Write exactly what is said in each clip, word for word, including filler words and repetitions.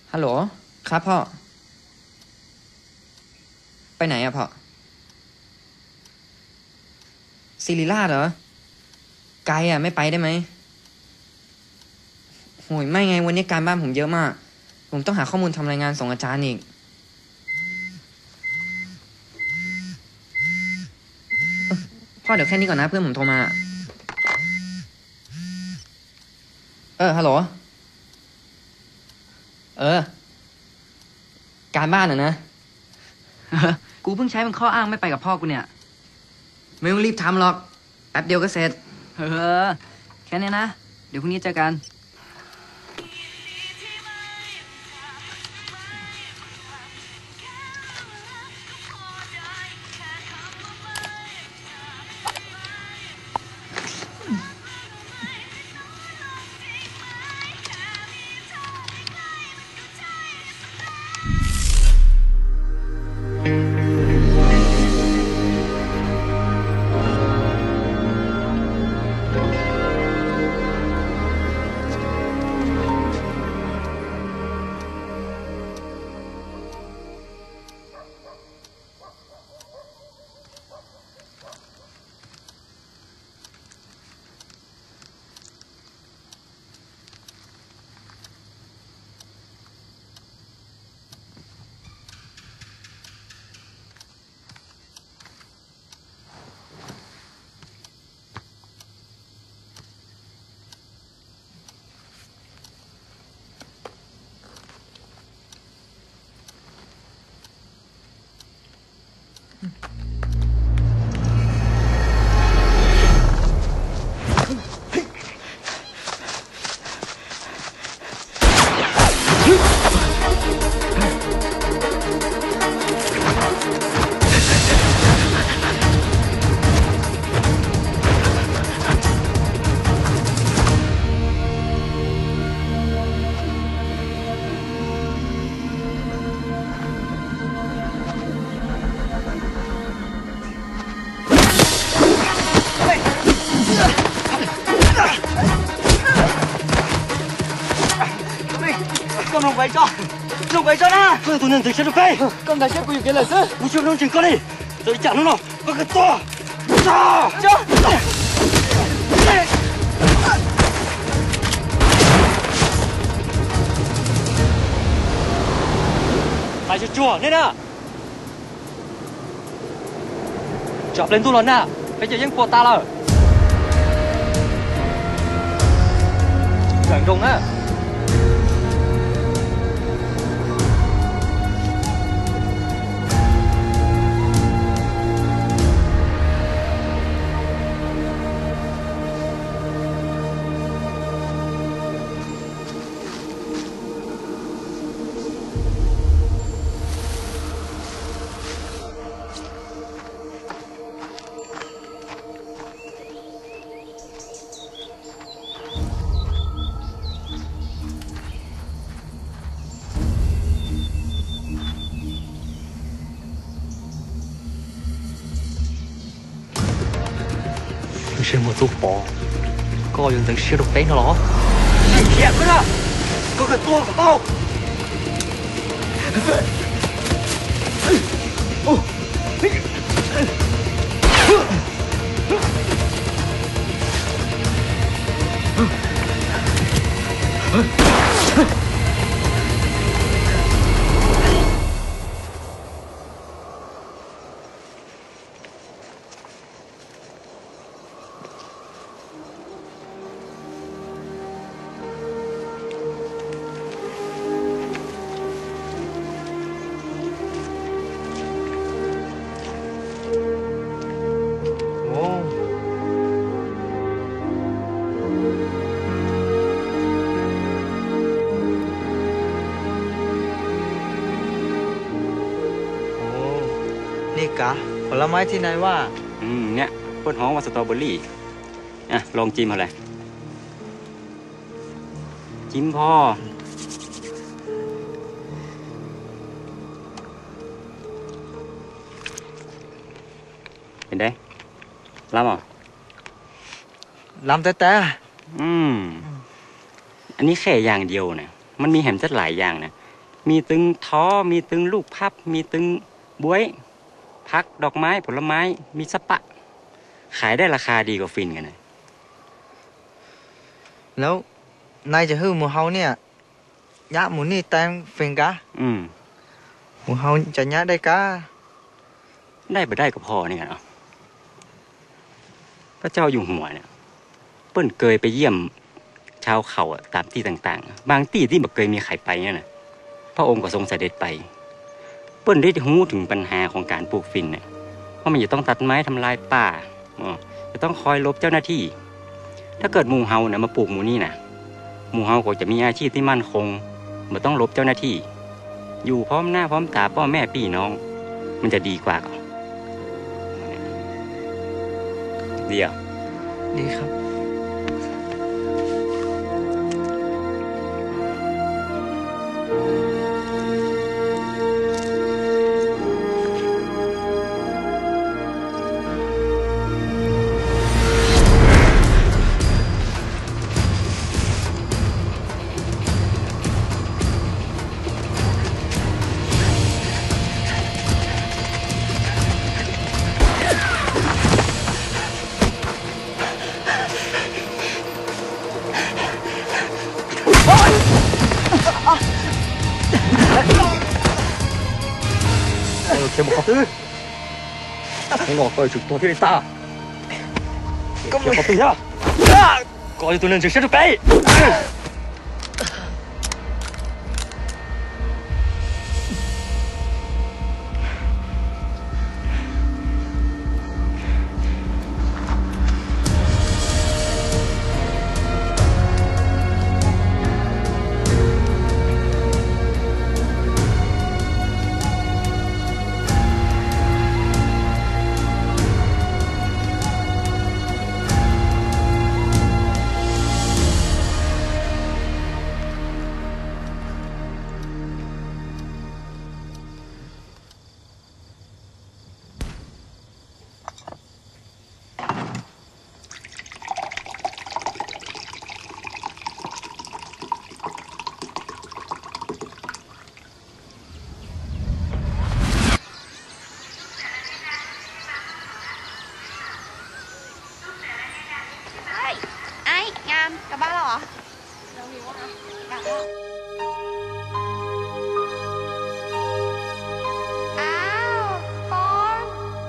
ฮัลโหลครับพ่อไปไหนอะพ่อศิริราชเหรอไกลอะไม่ไปได้ไหมโหยไม่ไงวันนี้การบ้านผมเยอะมากผมต้องหาข้อมูลทำรายงานส่งอาจารย์อีกพ่อเดี๋ยวแค่นี้ก่อนนะเพื่อนผมโทรมาเออฮัลโหลเออการบ้านอะนะกูเพิ่งใช้เป็นข้ออ้างไม่ไปกับพ่อกูเนี่ยไม่ต้องรีบทำหรอกแป๊บเดียวก็เสร็จเออแค่นี้นะเดี๋ยวพรุ่งนี้เจอกัน弄拐杖，弄拐杖呢！快，都能等下就快。刚才先不有给了是？我就弄警告你，这里讲弄了，快快走，走，走。lại cho chùa nên à chọc lên tu lần nè bây giờ dân của ta là gần rùng á xem một chút bỏ coi những thứ siêu độc đấy nó nó thiệt quá đó có cái tua của taoนี่กะผลไม้ที่นายว่าอืมเนี่ยเพิ่นฮ้องว่าสตรอเบอรี่อ่ะลองจิ้มเอาเลยจิ้มพอเป็นไงล้ำอ่ะล้ำแต่แต่อืมอันนี้แค่อย่างเดียวนะมันมีแหมจัดหลายอย่างนะมีตึงท้อมีตึงลูกพับมีตึงบวยพักดอกไม้ผลไม้มีสปะขายได้ราคาดีกว่าฟินกันนะแล้วนายจะฮื้อหมูเฮาเนี่ยยะหมูนี่แตงเฟงกะอืมหมูเฮาจะยะได้กะได้บ่ได้ก็พอเนี่ยเนาะพระเจ้าอยู่หัวเนี่ยเปิ้นเคยไปเยี่ยมชาวเขาอะตามที่ต่างๆบางที่ที่บ่เคยมีใครไปเนี่ยนะพระองค์ก็ทรงเสด็จไปเปิ้นได้รู้ถึงปัญหาของการปลูกฝิ่นเนี่ยว่ามันจะต้องตัดไม้ทำลายป่าจะต้องคอยลบเจ้าหน้าที่ถ้าเกิดหมู่เฮาเนี่ยมาปลูกหมู่นี่นะหมู่เฮาก็จะมีอาชีพที่มั่นคงไม่ต้องลบเจ้าหน้าที่อยู่พร้อมหน้าพร้อมตาพ่อแม่พี่น้องมันจะดีกว่าก่อนดีอ่ะดีครับ全部靠对，从我过去多对大，全部对下，高一多人就写出白。 กลับบ้านแล้วเหรอเราหิวอ่ะกลับแล้วอ้าวปอน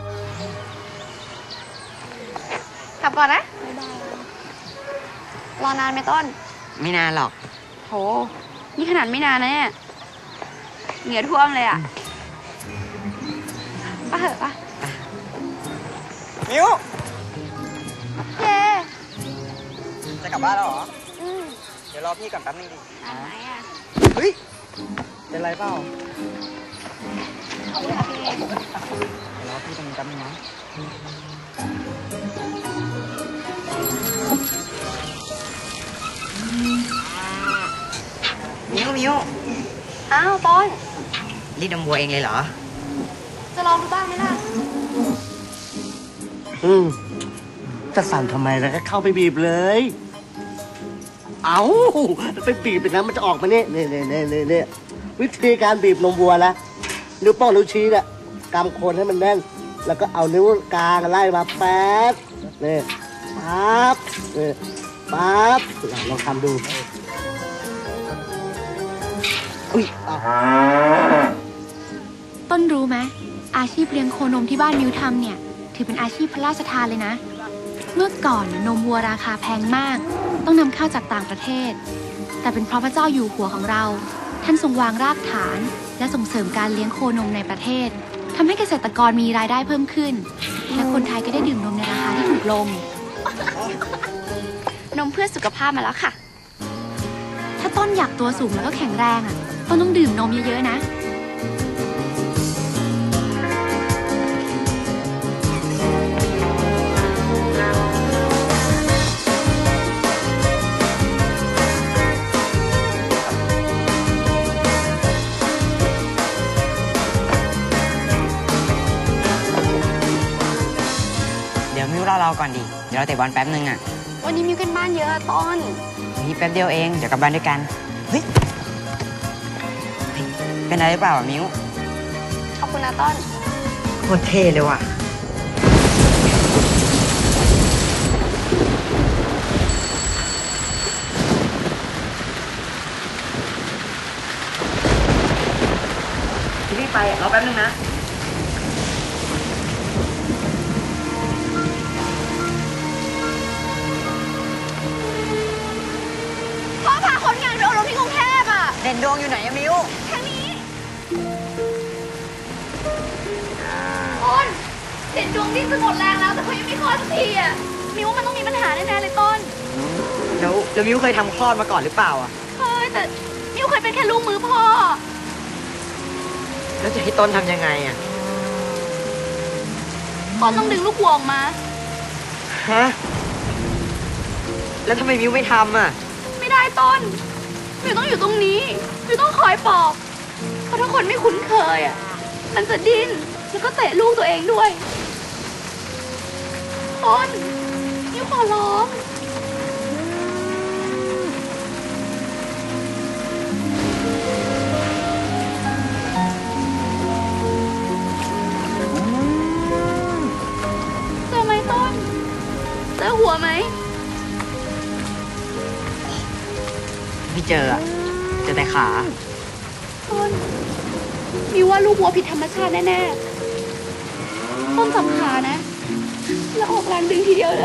กลับก่อนนะบ๊ายบายรอนานไหมต้นไม่นานหรอกโหนี่ขนาดไม่นานนะเนี่ยเหงื่อท่วมเลยอ่ะไปเถอะปะมิวเย้จะกลับบ้านแล้วเหรออืมเดี๋ยวรอพี่ก่อนแป๊บนึงดิอะไรอ่ะเฮ้ยเป็นไรเปล่าขอบคุณค่ะพี่เดี๋ยวรอพี่ตรงนี้แป๊บนึงนะมิวมิวอ้าวต้นรีดนมวัวเองเลยเหรอจะลองดูบ้างไหมล่ะอืมจะสั่นทำไมแล้วก็เข้าไปบีบเลยเอาไปบีบไปนะมันจะออกมาเนี่ยเนี่ยเนี่ยเนี่ยเนี่ยวิธีการบีบนมวัวนะนิ้วโป้งนิ้วชี้เนี่ยกำโคนให้มันแน่นแล้วก็เอานิ้วกลางไล่มาแป๊บเนี่ยปั๊บเนี่ยปั๊บลองทำดูอุ้ยต้นรู้ไหมอาชีพเลี้ยงโคนมที่บ้านมิวทำเนี่ยถือเป็นอาชีพพระราชทานเลยนะเมื่อก่อนนมวัวราคาแพงมากต้องนำเข้าจากต่างประเทศแต่เป็นเพราะพระเจ้าอยู่หัวของเราท่านทรงวางรากฐานและส่งเสริมการเลี้ยงโคนมในประเทศทำให้เกษตรกรมีรายได้เพิ่มขึ้นและคนไทยก็ได้ดื่มนมในราคาที่ถูกลงนมเพื่อสุขภาพมาแล้วค่ะถ้าต้นอยากตัวสูงแล้วก็แข็งแรงอ่ะต้นต้องดื่มนมเยอะๆนะมิวรอเราก่อนดิเดี๋ยวเราเตะบอลแป๊บนึงอ่ะวันนี้มิวกันบ้านเยอะต้นนี่แป๊บเดียวเองเดี๋ยวกลับบ้านด้วยกันเฮ้ยเป็นไรหรือเปล่ามิวขอบคุณนะต้นโคตรเท่เลยว่ะรีบไปรอแป๊บนึงนะพ่อพาคนงานไปอบรมที่กรุงเทพอ่ะเด่นดวงอยู่ไหนอะมิวทางนี้ต้นเด่นดวงดิ้นจะหมดแรงแล้วแต่เขายังไม่คลอดสักทีอ่ะมิวว่ามันต้องมีปัญหาแน่ๆเลยต้นแล้วแล้วมิวเคยทำคลอดมาก่อนหรือเปล่าอะเคยแต่มิวเคยเป็นแค่ลูกมือพ่อแล้วจะให้ต้นทำยังไงอะต้นต้องดึงลูกวัวออกมาฮะ แล้วทำไมมิวไม่ทำอะไม่ได้ต้นมิวต้องอยู่ตรงนี้มิวต้องคอยปลอบเพราะถ้าคนไม่คุ้นเคยอ่ะมันจะดิ้นแล้วก็เตะลูกตัวเองด้วยต้นมิวขอร้อง เจอไหมต้น เจอหัวไหมไม่เจออะเจอแต่ขาต้นมิวว่าลูกวัวผิดธรรมชาติแน่ๆ ต้นจับขานะ แล้วออกแรงดึงทีเดียวเลย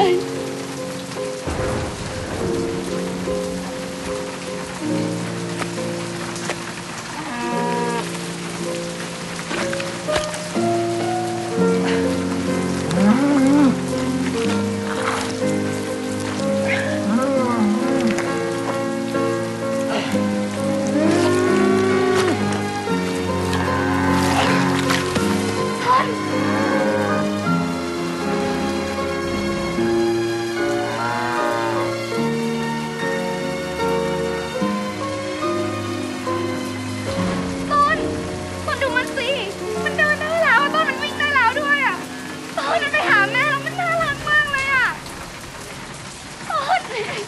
ต้น ต้นดูมันสิ มันเดินได้แล้วอะต้นมันวิ่งได้แล้วด้วยอ่ะต้นมันไปหาแม่แล้วมันน่ารักมากเลยอ่ะต้น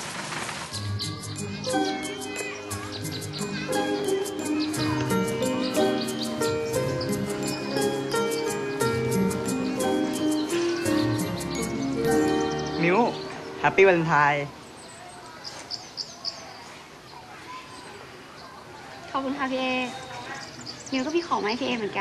มิวแฮปปี้วาเลนไทน์ขอบคุณค่ะพี่เอมิวก็มีของมาให้พี่เอเหมือนกัน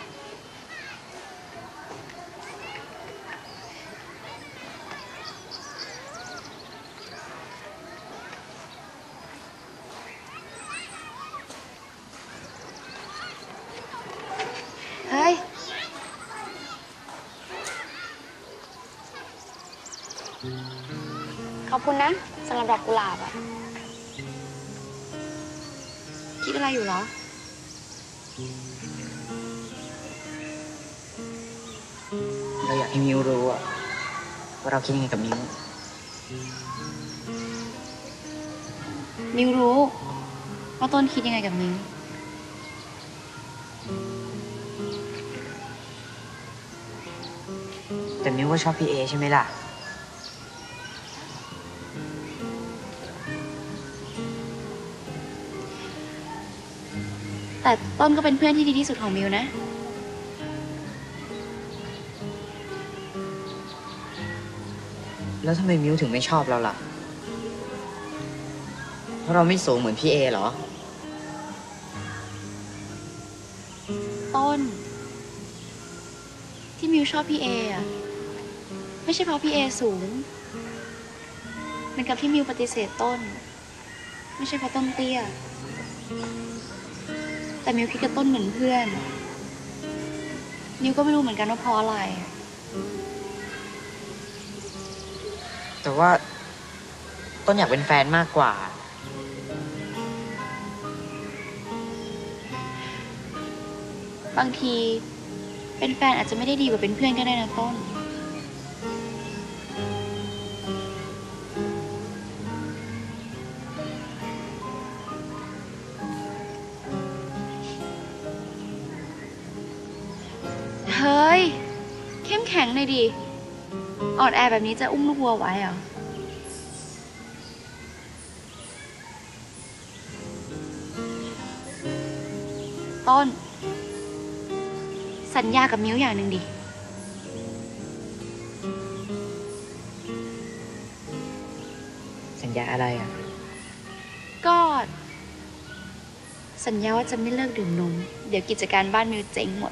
เฮ้ย ขอบคุณนะสำหรับดอกกุหลาบอะคิดอะไรอยู่เหรอเราอยากให้มิวรู้อะว่าเราคิดยังไงกับมิวมิวรู้ว่าต้นคิดยังไงกับมิวแต่มิวก็ชอบพี่เอใช่ไหมล่ะแต่ต้นก็เป็นเพื่อนที่ดีที่สุดของมิวนะแล้วทำไมมิวถึงไม่ชอบเราล่ะ เพราะเราไม่สูงเหมือนพี่เอเหรอต้น ที่มิวชอบพี่เออะไม่ใช่เพราะพี่เอสูงเหมือนกับที่มิวปฏิเสธต้น ไม่ใช่เพราะต้นเตี้ย แต่มิวคิดกับต้นเหมือนเพื่อนมิวก็ไม่รู้เหมือนกันว่าเพราะอะไรแต่ว่าต้นอยากเป็นแฟนมากกว่าบางทีเป็นแฟนอาจจะไม่ได้ดีกว่าเป็นเพื่อนก็ได้นะต้น เฮ้ย เข้มแข็งหน่อยดิ อ่อนแอแบบนี้จะอุ้มลูกวัวไว้เหรอมต้น สัญญากับมิ้วอย่างหนึ่งดิสัญญาอะไรอ่ะก็สัญญาว่าจะไม่เลิกดื่มนม เดี๋ยวกิจการบ้านมิวเจ๊งหมด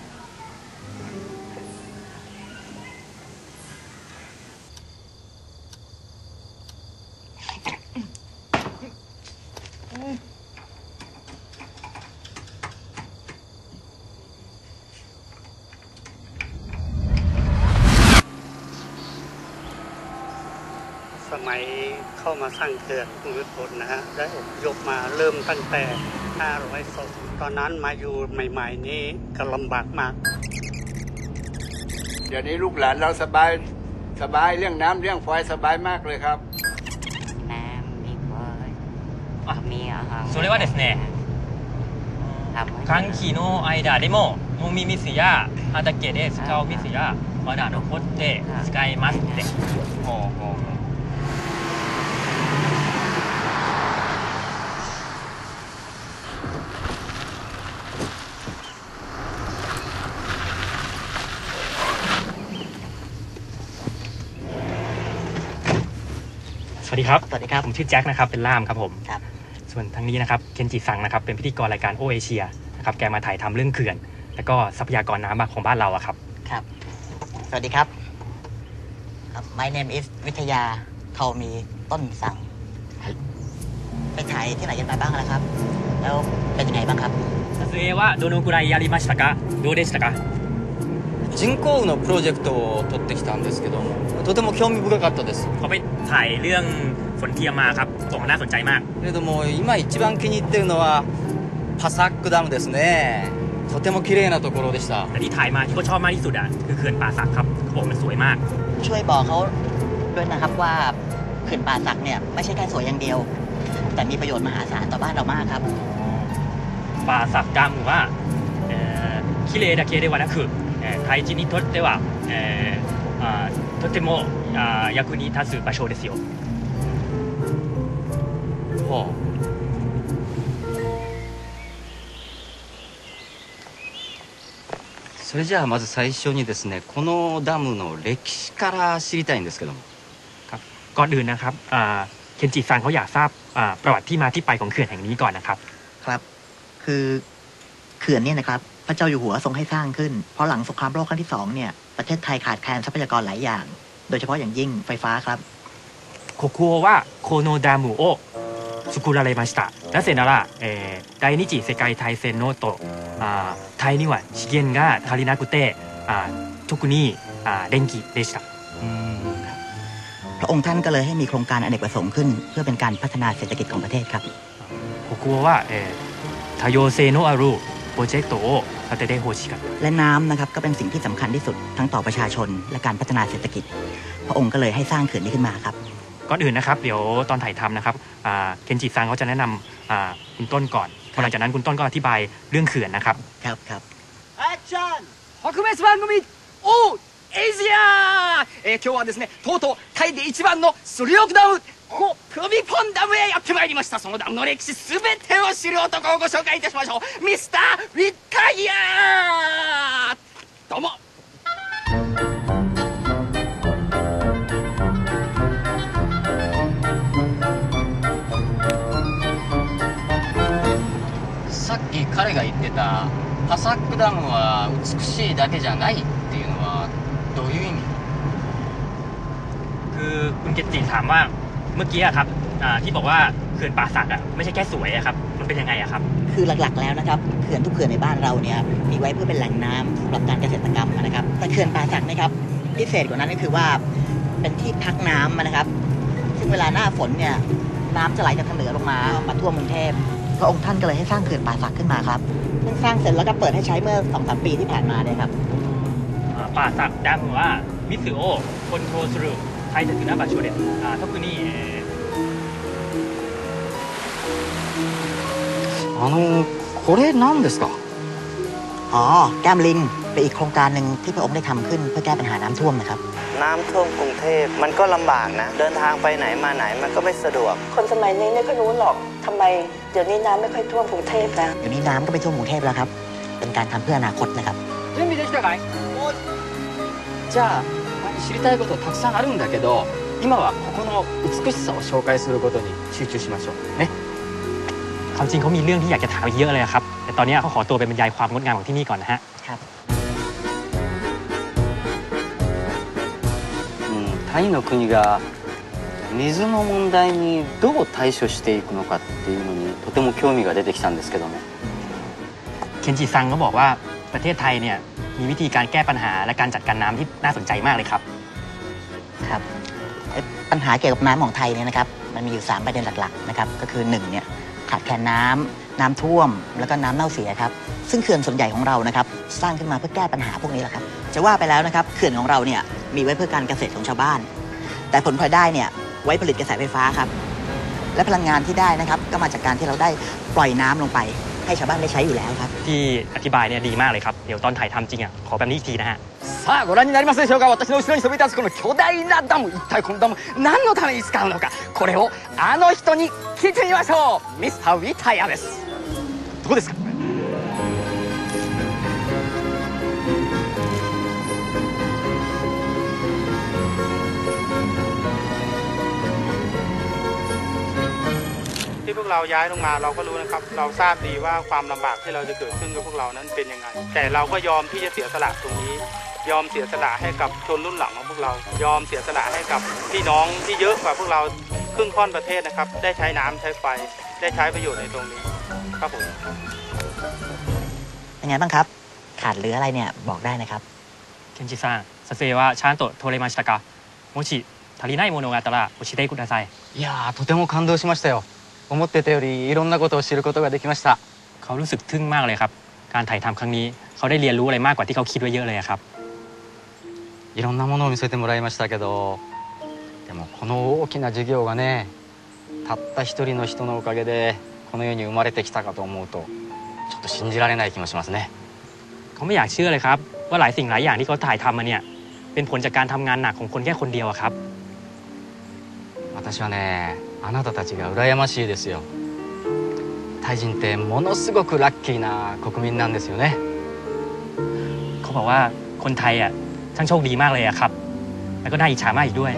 สมัยเข้ามาสร้างเขื่อนภูมิพลนะฮะได้อพยพมาเริ่มตั้งแต่ห้าร้อยศพตอนนั้นมาอยู่ใหม่ๆนี้ก็ลำบากมากเดี๋ยวนี้ลูกหลานเราสบายสบายเรื่องน้ำเรื่องไฟสบายมากเลยครับน้ำมีไฟมีอาหารそれはですね寒気の間でも飲み水や畑で使う水やまだ残って使えますってほうほうสวัสดีครับสวัสดีครับผมชื่อแจ็คนะครับ เป็นล่ามครับผมครับส่วนทางนี้นะครับ เคนจิซังนะครับ เป็นพิธีกรรายการโอเอเชียนะครับ แกมาถ่ายทำเรื่องเขื่อน แล้วก็ทรัพยากรน้ำของบ้านเราอะครับครับ สวัสดีครับ My name is วิทยาเขามีต้นสังไปถ่ายที่ไหนกันมาบ้างแล้วครับ แล้วเป็นยังไงบ้างครับ撮影はどのくらいやりましたかどうでしたか人工雨のプロジェクトを取ってきたんですけどもとても興味深かったです。 เขาไปถ่ายเรื่องฝนเทียมมาครับส่งน่าสนใจมากけれども今一番気に入ってるのはパサックダムですね。とても綺麗なところでした。 แต่ที่ถ่ายมาที่เขาชอบมากที่สุดอ่ะคือเขื่อนป่าสักครับเขาบอกมันสวยมากช่วยบอกเขาด้วยนะครับว่าเขื่อนป่าสักเนี่ยไม่ใช่แค่สวยอย่างเดียวแต่มีประโยชน์มหาศาลต่อบ้านเรามากครับป่าสักダムは綺麗だけではなく大地にとってはとても役に立つ場所ですよ。 はあそれじゃあまず最初にですねこのダムの歴史から知りたいんですけどもครับก่อนอื่นนะครับเคนจิซังเขาอยากทราบประวัติที่มาที่ไปของเขื่อนแห่งนี้ก่อนนะครับครับคือเขื่อนเนี่ยนะครับพระเจ้าอยู่หัวทรงให้สร้างขึ้นเพราะหลังสงครามโลกครั้งที่สองเนี่ยประเทศไทยขาดแคลนทรัพยากรหลายอย่างโดยเฉพาะอย่างยิ่งไฟฟ้าครับここはこのダムを作られましたなぜなら、えー、第二次世界大戦のとあタイには資源が足りなくてあ特にあ電気でしたพระองค์ท่านก็เลยให้มีโครงการอเนกประสงค์ขึ้นเพื่อเป็นการพัฒนาเศรษฐกิจของประเทศครับここは、えー、多様性のあるプロジェクトを立ててほしいครับและน้ำนะครับก็เป็นสิ่งที่สำคัญที่สุดทั้งต่อประชาชนและการพัฒนาเศรษฐกิจพระองค์ก็เลยให้สร้างเขื่อนนี้ขึ้นมาครับก่อนอื่นนะครับเดี๋ยวตอนถ่ายทำนะครับเคนจิซังเขาจะแนะนำคุณต้นก่อนหลังจากนั้นคุณต้นก็อธิบายเรื่องเขื่อนนะครับครับครับแอคชั่น特別番組オーエイジアえー、今日はですねとうとうタイで一番のスリオクダムここプロビポンダムへやってまいりましたそのダムの歴史すべてを知る男をご紹介いたしましょうミスター・ウィッタイヤーどうもさっき彼が言ってたパサックダムは美しいだけじゃないっていうのはどういう意味คือคุณเกจิถามว่าเมื่อกี้อะครับที่บอกว่าเขื่อนป่าสักอะไม่ใช่แค่สวยอะครับมันเป็นยังไงอะครับคือหลักๆแล้วนะครับเขื่อนทุกเขื่อนในบ้านเราเนี่ยมีไว้เพื่อเป็นแหล่งน้ำสำหรับการเกษตรกรรมนะครับแต่เขื่อนป่าสักนะครับพิเศษกว่านั้นก็คือว่าเป็นที่พักน้ำนะครับซึ่งเวลาหน้าฝนเนี่ยน้ำจะไหลจากทางเหนือลงมามาท่วมกรุงเทพพระองค์ท่านก็เลยให้สร้างเขื่อนป่าสักขึ้นมาครับเพิ่งสร้างเสร็จแล้วก็เปิดให้ใช้เมื่อ สองถึงสาม ปีที่ผ่านมาเนี่ยครับป่าสักダムは水をコントロールする大切な場所です特にあのこれ何ですかอ๋อแก้มลิงเป็นอีกโครงการหนึ่งที่พระองค์ได้ทำขึ้นเพื่อแก้ปัญหาน้ำท่วมนะครับน้ำท่วมกรุงเทพมันก็ลำบากนะเดินทางไปไหนมาไหนมันก็ไม่สะดวกคนสมัยนี้ไม่ค่อยรู้หรอกทำไมเดี๋ยวนี้น้ำไม่ค่อยท่วมกรุงเทพแล้วเดี๋ยวนี้น้ำก็ไปท่วมกรุงเทพแล้วครับเป็นการทำเพื่ออนาคตนะครับ準備できたかい？じゃあ知りたいことたくさんあるんだけど今はここの美しさを紹介することに集中しましょうね。 ความจริงเขามีเรื่องที่อยากจะถามอีกเยอะเลยครับแต่ตอนนี้เขาขอตัวไปบรรยายความงดงามของที่นี่ก่อนนะฮะครับタイの国が水の問題にどう対処していくのかっていうのにとても興味が出てきたんですけどもเคนจิซังก็บอกว่าประเทศไทยเนี่ยมีวิธีการแก้ปัญหาและการจัดการน้ำที่น่าสนใจมากเลยครับครับปัญหาเกี่ยวกับน้ำของไทยเนี่ยนะครับมันมีอยู่สามประเด็นหลักๆนะครับก็คือหนึ่งเนี่ยขาดแคลนน้ำน้ำท่วมแล้วก็น้ำเน่าเสียครับซึ่งเขื่อนส่วนใหญ่ของเรานะครับสร้างขึ้นมาเพื่อแก้ปัญหาพวกนี้แหละครับจะว่าไปแล้วนะครับเขื่อนของเราเนี่ยมีไว้เพื่อการเกษตรของชาวบ้านแต่ผลพลอยได้เนี่ยไว้ผลิตกระแสไฟฟ้าครับและพลังงานที่ได้นะครับก็มาจากการที่เราได้ปล่อยน้ำลงไปให้ชาวบ้านได้ใช้อยู่แล้วครับที่อธิบายเนี่ยดีมากเลยครับเดี๋ยวตอนถ่ายทำจริงอ่ะขอแบบนี้อีกทีนะฮะさあご覧になりますでしょうか私の後ろにそびえ立つこの巨大なダム一体このダム何のために使うのかこれをあの人に聞いてみましょうミスター・ウィタヤですどうですかที่พวกเราย้ายลงมาเราก็รู้นะครับเราทราบดีว่าความลำบากที่เราจะเกิดขึ้นกับพวกเรานั้นเป็นยังไงแต่เราก็ยอมที่จะเสียสละตรงนี้ยอมเสียสละให้กับชนรุ่นหลังของพวกเรายอมเสียสละให้กับพี่น้องที่เยอะกว่าพวกเราครึ่งค่อนประเทศนะครับได้ใช้น้ำใช้ไฟได้ใช้ประโยชน์ในตรงนี้ครับผมเป็นไงบ้างครับขาดเหลืออะไรเนี่ยบอกได้นะครับเคนจิซัง撮影はちゃんと撮れましたかもし足りないものがあったら教えてくださいいやーとても感動しましたよ思ってたよりいろんなことを知ることができましたเขารู้สึกทึ่งมากเลยครับการถ่ายทำครั้งนี้เขาได้เรียนรู้อะไรมากกว่าที่เขาคิดไว้เยอะเลยครับいろんなものを見せてもらいましたけどでもこの大きな事業がねたった一人の人のおかげでこの世に生まれてきたかと思うとちょっと信じられない気もしますねเขาไม่อยากเชื่อเลยครับว่าหลายสิ่งหลายอย่างที่เขาถ่ายทำมาเนี่ยเป็นผลจากการทำงานหนักของคนแค่คนเดียวครับ私はねあなたたちが羨ましいですよタイ人ってものすごくラッキーな国民なんですよねเขาบอกว่าคนไทยอ่ะช่างโชคดีมากเลยอะครับแล้วก็น่าอิจฉามากอีกด้วย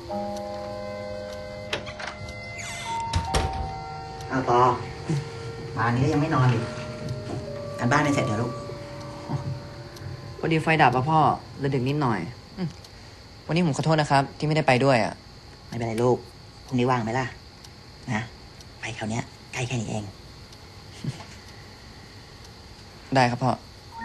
เอาต่อป่านนี้ก็ยังไม่นอนอีกการบ้านไม่เสร็จเดี๋ยวลูกพอดีไฟดับอะพ่อเลยดึกนิดหน่อยอืมวันนี้ผมขอโทษนะครับ ที่ไม่ได้ไปด้วยอะไม่เป็นไรลูกพรุ่งนี้ว่างไหมล่ะนะไปคราวเนี้ยใกล้แค่นี้เองได้ครับพ่อ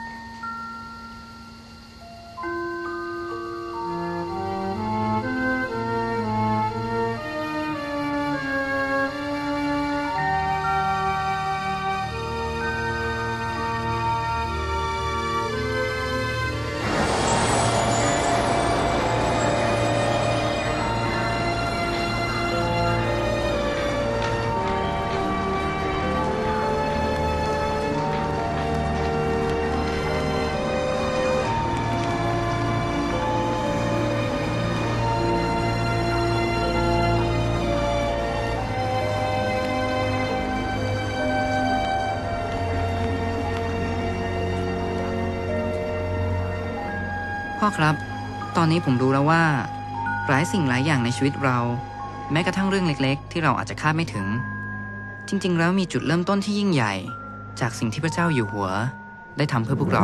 พ่อครับ ตอนนี้ผมรู้แล้วว่าหลายสิ่งหลายอย่างในชีวิตเรา แม้กระทั่งเรื่องเล็กๆ ที่เราอาจจะคาดไม่ถึง จริงๆ แล้วมีจุดเริ่มต้นที่ยิ่งใหญ่ จากสิ่งที่พระเจ้าอยู่หัวได้ทำเพื่อพวกเรา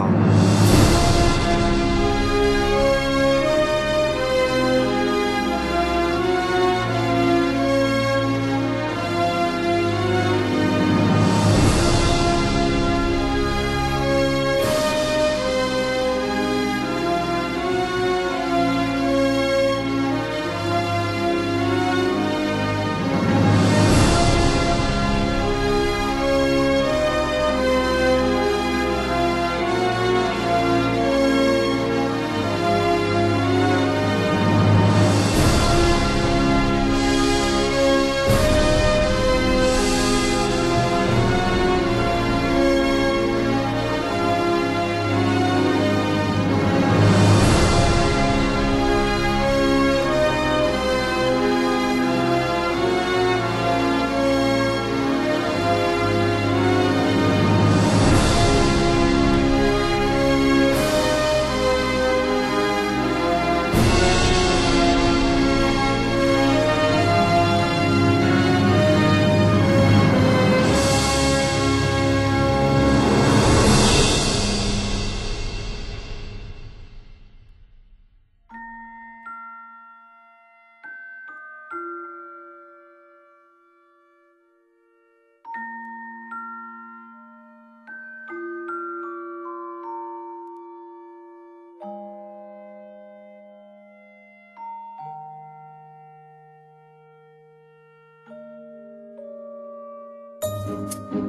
Thank you.